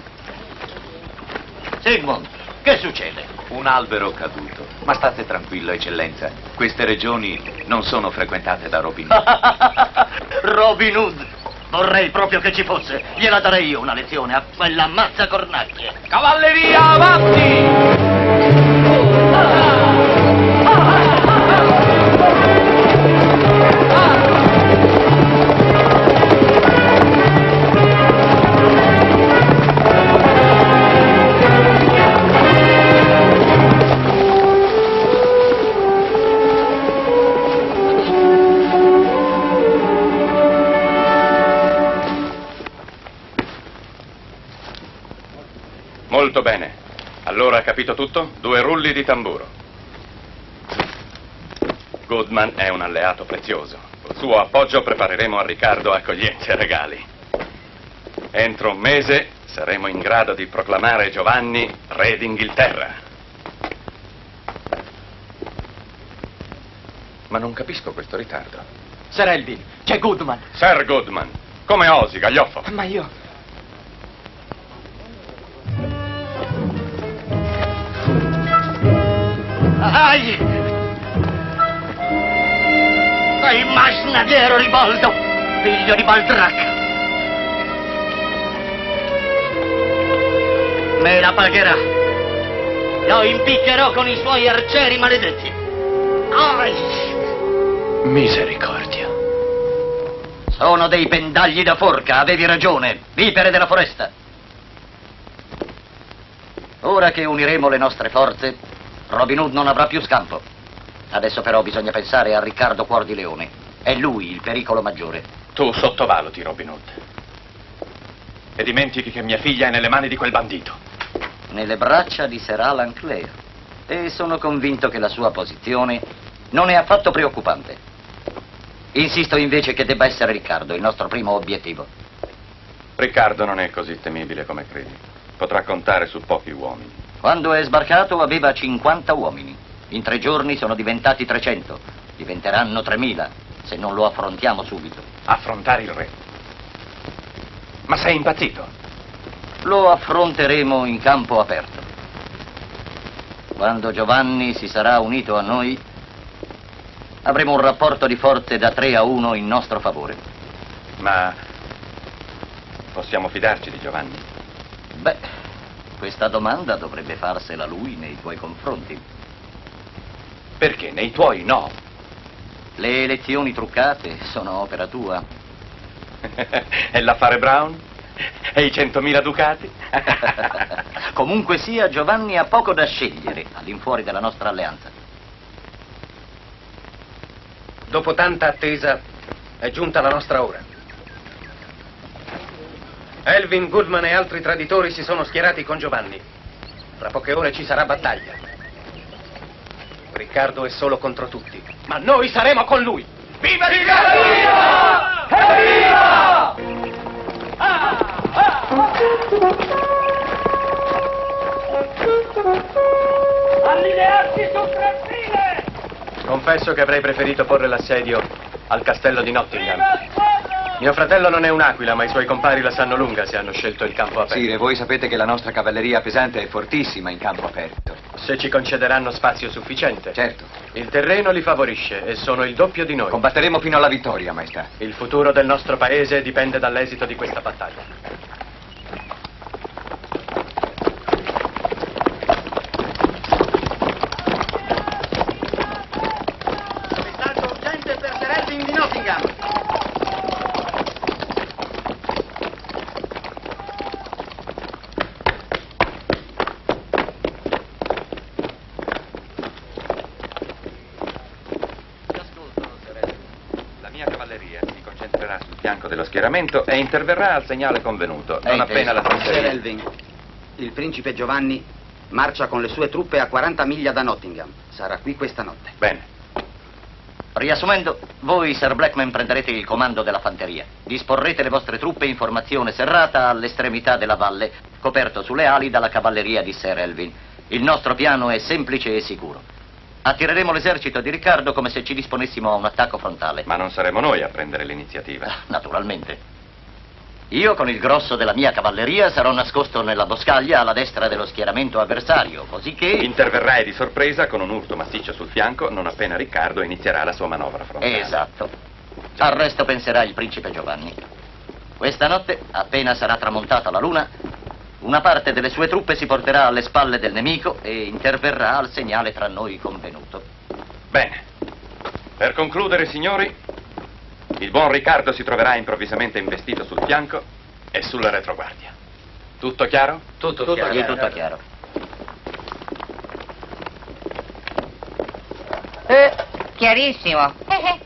Sigmund, che succede? Un albero caduto. Ma state tranquillo, eccellenza. Queste regioni non sono frequentate da Robin Hood. Robin Hood! Vorrei proprio che ci fosse. Gliela darei io una lezione a quella mazza cornacchie. Cavalleria, avanti! Molto bene. Allora ha capito tutto? Due rulli di tamburo. Goodman è un alleato prezioso. Col suo appoggio prepareremo a Riccardo accoglienze e regali. Entro un mese saremo in grado di proclamare Giovanni re d'Inghilterra. Ma non capisco questo ritardo. Sir Elvin, c'è Goodman. Sir Goodman, come osi, gaglioffo? Ma io... Ai! Sei masnadiero Ribaldo, figlio di Baldrac. Me la pagherà. Lo impiccherò con i suoi arcieri maledetti. Ai! Misericordia. Sono dei pendagli da forca, avevi ragione, vipere della foresta. Ora che uniremo le nostre forze, Robin Hood non avrà più scampo. Adesso però bisogna pensare a Riccardo Cuor di Leone. È lui il pericolo maggiore. Tu sottovaluti Robin Hood. E dimentichi che mia figlia è nelle mani di quel bandito. Nelle braccia di Sir Alan Clare. E sono convinto che la sua posizione non è affatto preoccupante. Insisto invece che debba essere Riccardo il nostro primo obiettivo. Riccardo non è così temibile come credi. Potrà contare su pochi uomini. Quando è sbarcato aveva cinquanta uomini. In tre giorni sono diventati trecento. Diventeranno tremila se non lo affrontiamo subito. Affrontare il re? Ma sei impazzito? Lo affronteremo in campo aperto. Quando Giovanni si sarà unito a noi, avremo un rapporto di forze da tre a uno in nostro favore. Ma possiamo fidarci di Giovanni? Beh... Questa domanda dovrebbe farsela lui nei tuoi confronti. Perché nei tuoi no? Le elezioni truccate sono opera tua. E l'affare Brown? E i centomila ducati? Comunque sia, Giovanni ha poco da scegliere all'infuori della nostra alleanza. Dopo tanta attesa è giunta la nostra ora. Elvin, Goodman e altri traditori si sono schierati con Giovanni. Fra poche ore ci sarà battaglia. Riccardo è solo contro tutti. Ma noi saremo con lui! Viva Riccardo! Evviva! Allinearsi su tre file! Confesso che avrei preferito porre l'assedio al castello di Nottingham. Mio fratello non è un'aquila, ma i suoi compari la sanno lunga se hanno scelto il campo aperto. Sire, voi sapete che la nostra cavalleria pesante è fortissima in campo aperto. Se ci concederanno spazio sufficiente. Certo. Il terreno li favorisce e sono il doppio di noi. Combatteremo fino alla vittoria, maestà. Il futuro del nostro paese dipende dall'esito di questa battaglia. dello schieramento e interverrà al segnale convenuto, non appena la Sir Elvin, il principe Giovanni Marcia con le sue truppe a quaranta miglia da Nottingham. Sarà qui questa notte. Bene. Riassumendo, voi, Sir Blackman, prenderete il comando della fanteria. Disporrete le vostre truppe in formazione serrata all'estremità della valle, coperto sulle ali dalla cavalleria di Sir Elvin. Il nostro piano è semplice e sicuro. Attireremo l'esercito di Riccardo come se ci disponessimo a un attacco frontale. Ma non saremo noi a prendere l'iniziativa. Naturalmente. Io, con il grosso della mia cavalleria, sarò nascosto nella boscaglia alla destra dello schieramento avversario, così che... Interverrai di sorpresa con un urto massiccio sul fianco non appena Riccardo inizierà la sua manovra frontale. Esatto. Al resto penserà il principe Giovanni. Questa notte, appena sarà tramontata la luna, una parte delle sue truppe si porterà alle spalle del nemico e interverrà al segnale tra noi convenuto. Bene. Per concludere, signori, il buon Riccardo si troverà improvvisamente investito sul fianco e sulla retroguardia. Tutto chiaro? Tutto, tutto chiaro. chiaro. Tutto chiaro. Eh, chiarissimo. Eh, eh.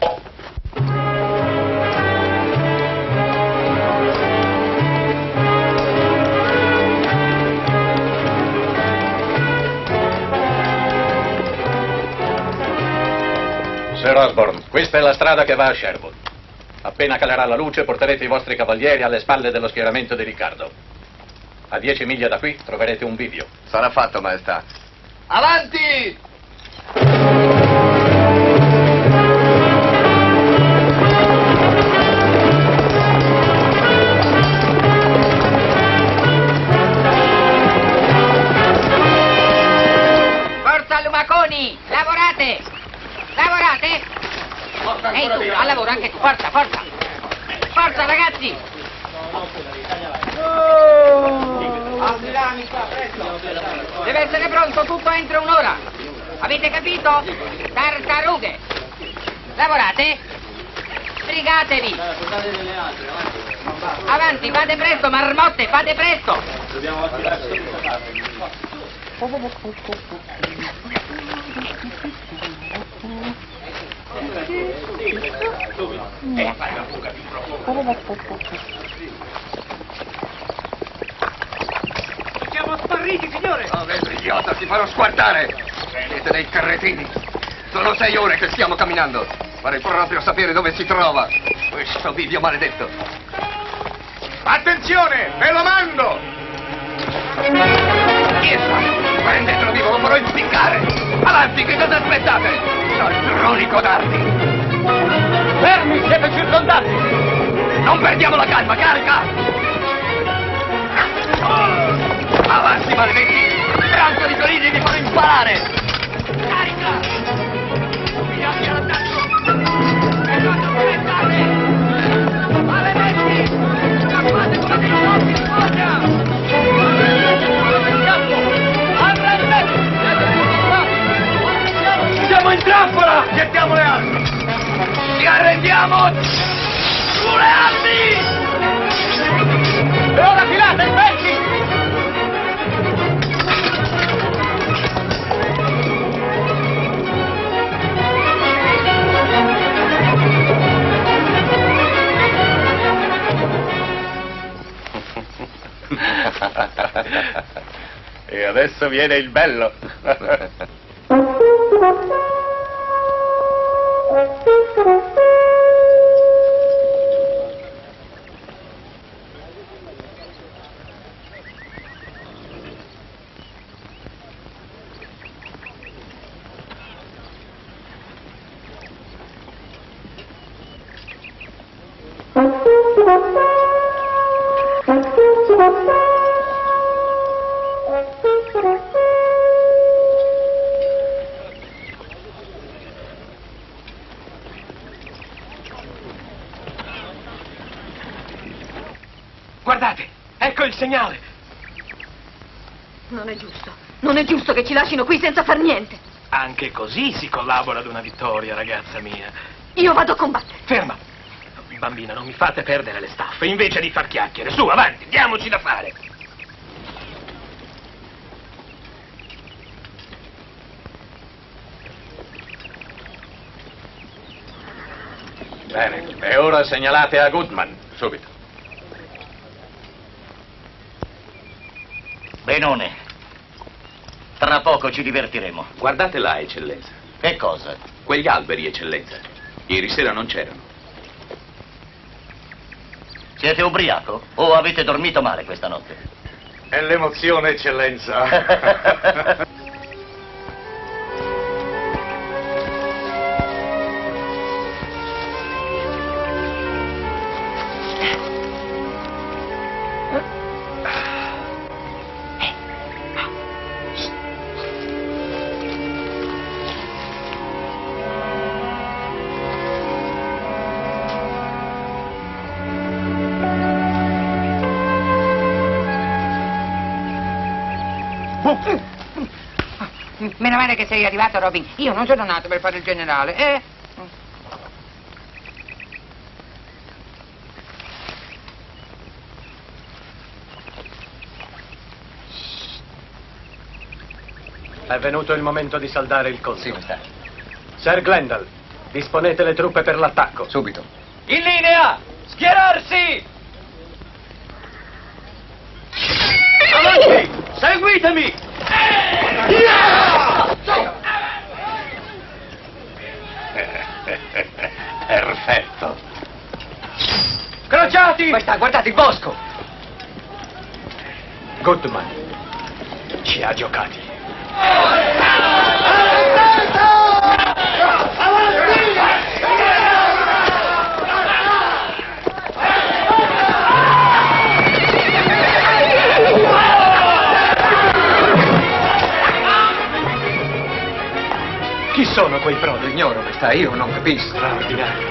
Sir Osborne, questa è la strada che va a Sherwood. Appena calerà la luce porterete i vostri cavalieri alle spalle dello schieramento di Riccardo. A dieci miglia da qui troverete un bivio. Sarà fatto, maestà. Avanti! Forza lumaconi, lavorate! Lavorate! Ehi tu, al lavoro anche tu, forza, forza! Forza ragazzi! Deve essere pronto tutto entro un'ora! Avete capito? Tartarughe! Lavorate! Sbrigatevi! Avanti, fate presto, marmotte, fate presto! Dobbiamo attirarci E fare la fuga più profonda. Siamo spariti, signore! Oh, vedi, idiota, ti farò squartare! Siete dei carretini! Sono sei ore che stiamo camminando! Vorrei proprio sapere dove si trova questo bivio maledetto! Attenzione, ve lo mando! Chiesa! Prendetelo vivo, lo farò impiccare! Avanti, che cosa aspettate? Cialtroni codardi! Fermi, siete circondati! Non perdiamo la calma, carica! Avanti, maledetti! Branco di conigli vi farò imparare! Carica! Figliati all'attacco! E non aspettate! Maledetti! Scappate come dei nobili di foglia! Siamo in trappola! Gettiamo le armi! Ci arrendiamo! Sulle armi! E ora filate, pezzi! E adesso viene il bello. Guardate, ecco il segnale. Non è giusto. Non è giusto che ci lasciino qui senza far niente. Anche così si collabora ad una vittoria, ragazza mia. Io vado a combattere. Ferma. Bambina, non mi fate perdere le staffe, invece di far chiacchiere. Su, avanti, diamoci da fare. Bene, e ora segnalate a Goodman, subito. Benone. Tra poco ci divertiremo. Guardate là, eccellenza. Che cosa? Quegli alberi, eccellenza. Ieri sera non c'erano. Siete ubriaco? O avete dormito male questa notte? È l'emozione, eccellenza. Meno male che sei arrivato, Robin. Io non sono nato per fare il generale, eh? È venuto il momento di saldare il conto. Sì, sta. Sir Glendale, disponete le truppe per l'attacco. Subito. In linea! Schierarsi! Avanti! Seguitemi! Perfetto. Crociati! Questa, guardate il bosco! Goodman ci ha giocati. Chi sono quei prodi? Ignoro, questa io non capisco. Straordinario.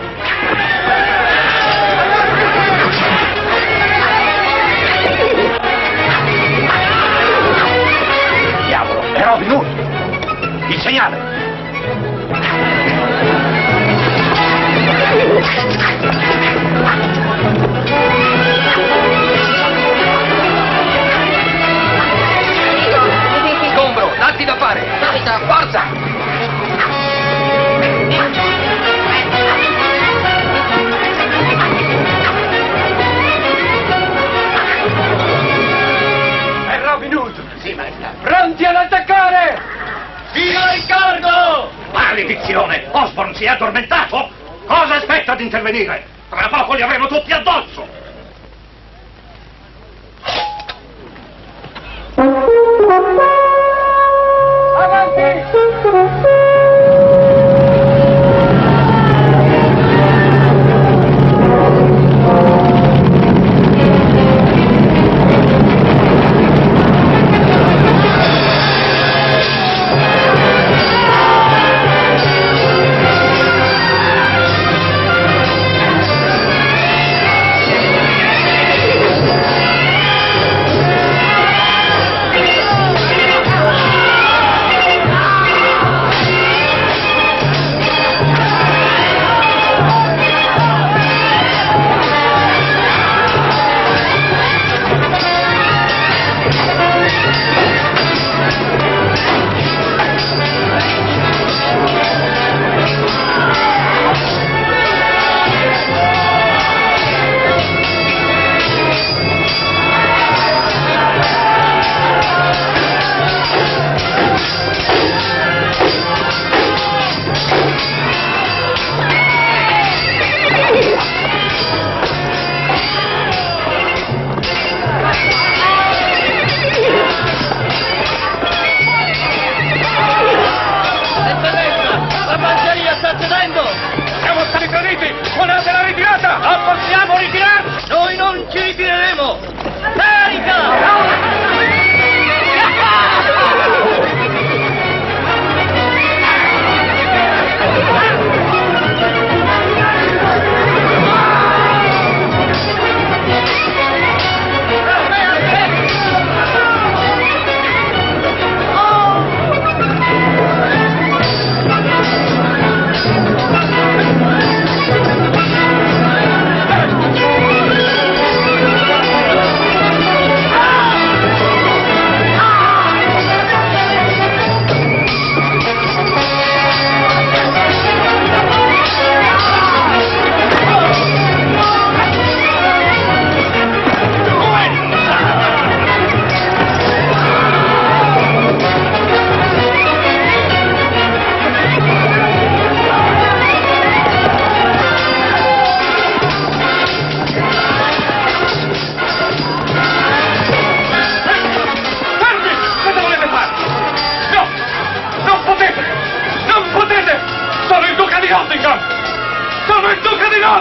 Diavolo, è Robin Hood! Il segnale! Sgombro, datti da fare! Subito, Forza! È Robin Hood! Sì, maestà. Pronti ad attaccare! Via Riccardo! Maledizione! Osborne si è addormentato? Cosa aspetta ad intervenire? Tra poco li avremo tutti addosso!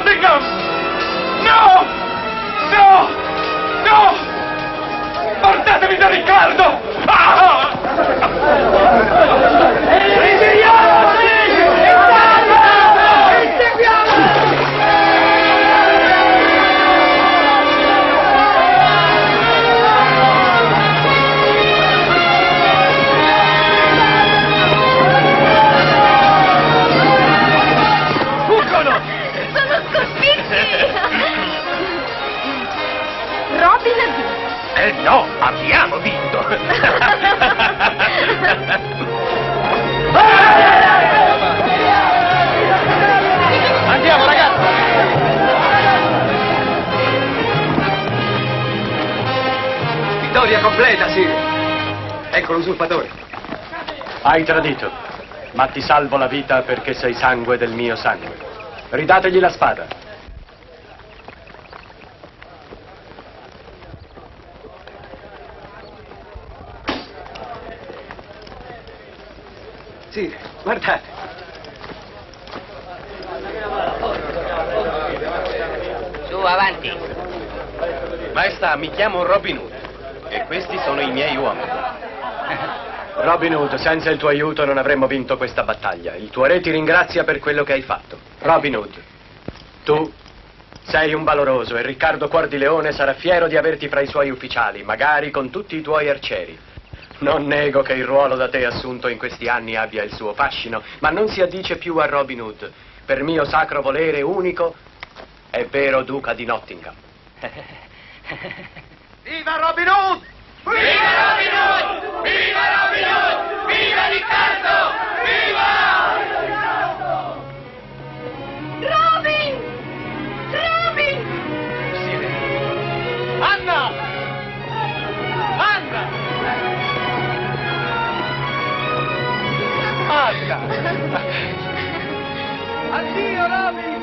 Nottingham! No! No! No! Portatemi da Riccardo! Ah! Robin ha vinto. Eh no, abbiamo vinto! Andiamo, ragazzi! Vittoria completa, Sir. Ecco l'usurpatore. Hai tradito, ma ti salvo la vita perché sei sangue del mio sangue. Ridategli la spada. Sì, guardate. Su, avanti. Maestà, mi chiamo Robin Hood e questi sono i miei uomini. Robin Hood, senza il tuo aiuto non avremmo vinto questa battaglia. Il tuo re ti ringrazia per quello che hai fatto. Robin Hood, tu sei un valoroso e Riccardo Cuor di Leone sarà fiero di averti fra i suoi ufficiali, magari con tutti i tuoi arcieri. Non nego che il ruolo da te assunto in questi anni abbia il suo fascino, ma non si addice più a Robin Hood. Per mio sacro volere unico, è vero duca di Nottingham. Viva Robin Hood! Viva Robin Hood! Viva Robin Hood! Viva Riccardo! Viva! Robin! Robin! Anna! Anna! Anna! Addio, Robin!